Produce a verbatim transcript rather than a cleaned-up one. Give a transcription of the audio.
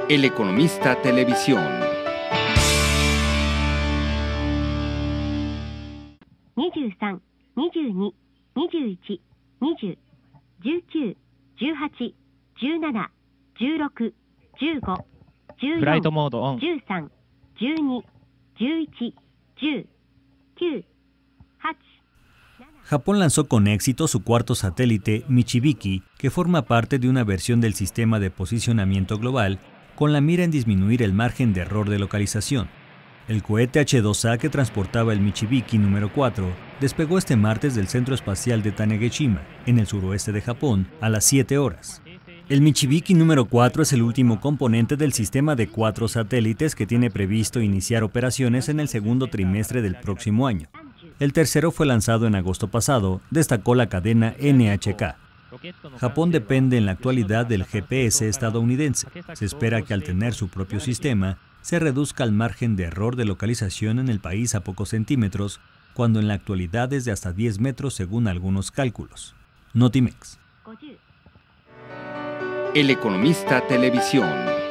El Economista Televisión. veintitrés, veintidós, veintiuno, veinte, dieciocho, dieciocho, diecisiete, dieciséis, dieciocho, フライトモードオン。 13、12、11、10、9、8。 Japón lanzó con éxito su cuarto satélite Michibiki, que forma parte de una versión del sistema de posicionamiento global, con la mira en disminuir el margen de error de localización. El cohete H dos A que transportaba el Michibiki número cuatro despegó este martes del Centro Espacial de Tanegashima, en el suroeste de Japón, a las siete horas. El Michibiki número cuatro es el último componente del sistema de cuatro satélites que tiene previsto iniciar operaciones en el segundo trimestre del próximo año. El tercero fue lanzado en agosto pasado, destacó la cadena N H K. Japón depende en la actualidad del G P S estadounidense. Se espera que al tener su propio sistema, se reduzca el margen de error de localización en el país a pocos centímetros, cuando en la actualidad es de hasta diez metros según algunos cálculos. Notimex. El Economista Televisión.